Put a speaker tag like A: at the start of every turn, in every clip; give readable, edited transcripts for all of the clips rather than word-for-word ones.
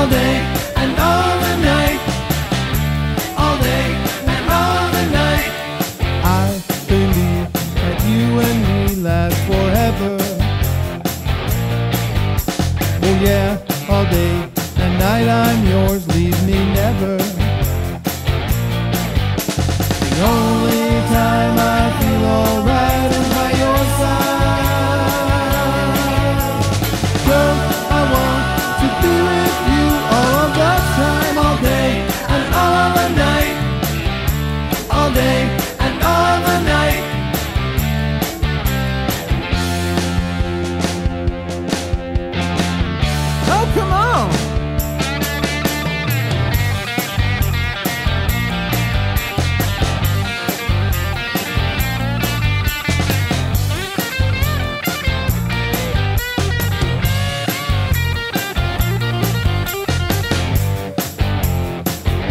A: all day and all the night, all day and all the night.
B: I believe that you and me last forever. Oh yeah, all day and night I'm yours, leave me never. The only time I feel alright is by your side. Girl, I want to be with you all of the time,
A: All day and all the night, all day and all the night.
B: Oh, come on!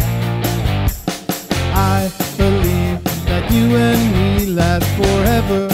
B: I believe that you and me last forever.